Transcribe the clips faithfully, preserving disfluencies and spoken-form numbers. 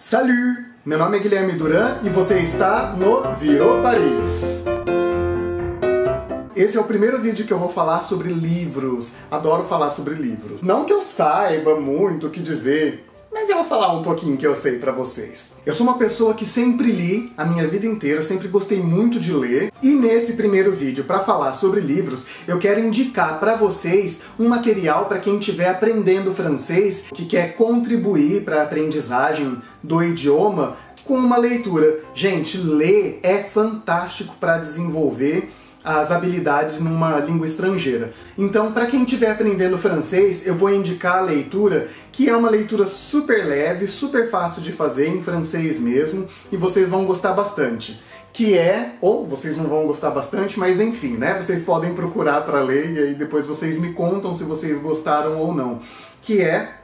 Salut! Meu nome é Guilherme Duran e você está no Virou Paris. Esse é o primeiro vídeo que eu vou falar sobre livros. Adoro falar sobre livros. Não que eu saiba muito o que dizer, mas eu vou falar um pouquinho que eu sei pra vocês. Eu sou uma pessoa que sempre li a minha vida inteira, sempre gostei muito de ler. E nesse primeiro vídeo, pra falar sobre livros, eu quero indicar pra vocês um material pra quem estiver aprendendo francês, que quer contribuir pra aprendizagem do idioma com uma leitura. Gente, ler é fantástico pra desenvolver as habilidades numa língua estrangeira. Então, para quem estiver aprendendo francês, eu vou indicar a leitura, que é uma leitura super leve, super fácil de fazer, em francês mesmo, e vocês vão gostar bastante. Que é, ou vocês não vão gostar bastante, mas enfim, né? Vocês podem procurar para ler e aí depois vocês me contam se vocês gostaram ou não. Que é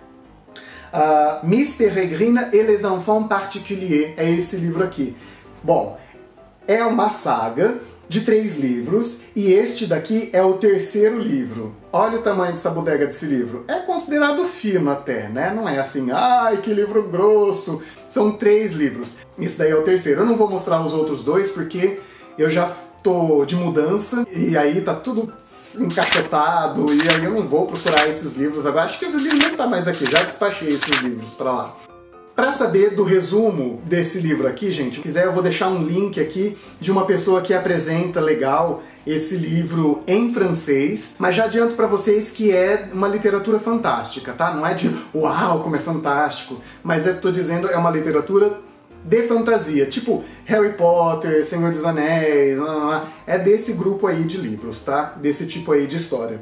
uh, Miss Peregrine et les Enfants Particuliers, é esse livro aqui. Bom, é uma saga de três livros, e este daqui é o terceiro livro. Olha o tamanho dessa bodega desse livro. É considerado fino até, né? Não é assim, ai, que livro grosso. São três livros. Esse daí é o terceiro. Eu não vou mostrar os outros dois, porque eu já tô de mudança, e aí tá tudo encaixotado, e aí eu não vou procurar esses livros agora. Acho que esses livros nem tá mais aqui, já despachei esses livros pra lá. Para saber do resumo desse livro aqui, gente, se quiser eu vou deixar um link aqui de uma pessoa que apresenta legal esse livro em francês, mas já adianto para vocês que é uma literatura fantástica, tá? Não é de uau, como é fantástico, mas eu tô dizendo é uma literatura de fantasia, tipo Harry Potter, Senhor dos Anéis, é desse grupo aí de livros, tá? Desse tipo aí de história.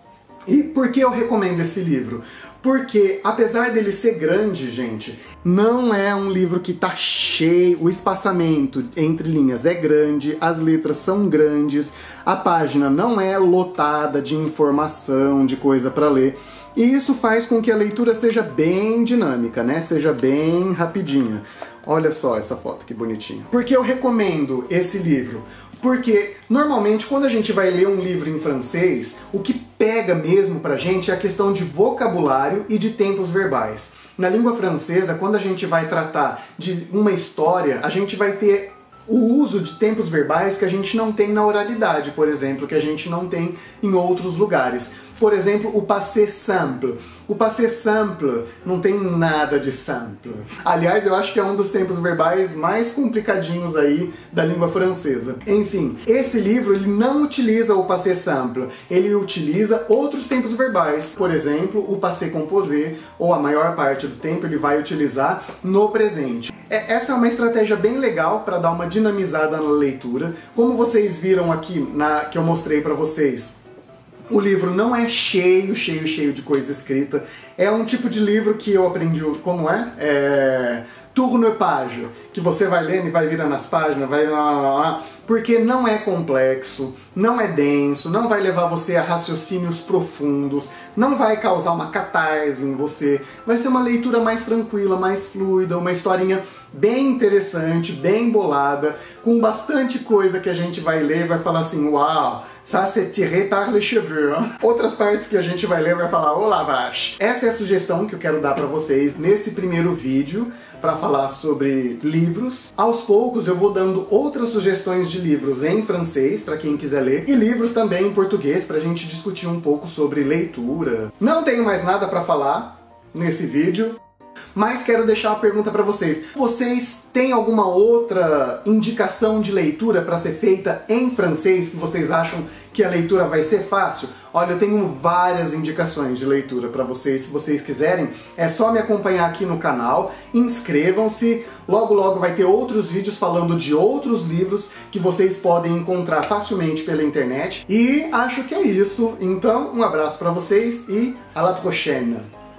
E por que eu recomendo esse livro? Porque, apesar dele ser grande, gente, não é um livro que tá cheio, o espaçamento entre linhas é grande, as letras são grandes, a página não é lotada de informação, de coisa para ler, e isso faz com que a leitura seja bem dinâmica, né? Seja bem rapidinha. Olha só essa foto, que bonitinha. Por que eu recomendo esse livro? Porque, normalmente, quando a gente vai ler um livro em francês, o que pega mesmo pra gente é a questão de vocabulário e de tempos verbais. Na língua francesa, quando a gente vai tratar de uma história, a gente vai ter o uso de tempos verbais que a gente não tem na oralidade, por exemplo, que a gente não tem em outros lugares. Por exemplo, o passé simple. O passé simple não tem nada de simple. Aliás, eu acho que é um dos tempos verbais mais complicadinhos aí da língua francesa. Enfim, esse livro ele não utiliza o passé simple, ele utiliza outros tempos verbais. Por exemplo, o passé composé, ou a maior parte do tempo ele vai utilizar no presente. Essa é uma estratégia bem legal para dar uma dinamizada na leitura. Como vocês viram aqui, na, que eu mostrei para vocês, o livro não é cheio, cheio, cheio de coisa escrita. É um tipo de livro que eu aprendi, como é? É... Tourne-page, que você vai lendo e vai virando as páginas, vai lá, lá, lá, porque não é complexo, não é denso, não vai levar você a raciocínios profundos, não vai causar uma catarse em você, vai ser uma leitura mais tranquila, mais fluida, uma historinha bem interessante, bem bolada, com bastante coisa que a gente vai ler e vai falar assim, uau, ça c'est tiré par les cheveux. Outras partes que a gente vai ler vai falar, ô la vache. Essa é a sugestão que eu quero dar pra vocês nesse primeiro vídeo, para falar sobre livros. Aos poucos eu vou dando outras sugestões de livros em francês, para quem quiser ler, e livros também em português, pra gente discutir um pouco sobre leitura. Não tenho mais nada para falar nesse vídeo, mas quero deixar uma pergunta para vocês. Vocês têm alguma outra indicação de leitura para ser feita em francês que vocês acham que a leitura vai ser fácil? Olha, eu tenho várias indicações de leitura para vocês, se vocês quiserem. É só me acompanhar aqui no canal, inscrevam-se, logo logo vai ter outros vídeos falando de outros livros que vocês podem encontrar facilmente pela internet. E acho que é isso. Então, um abraço para vocês e à la prochaine!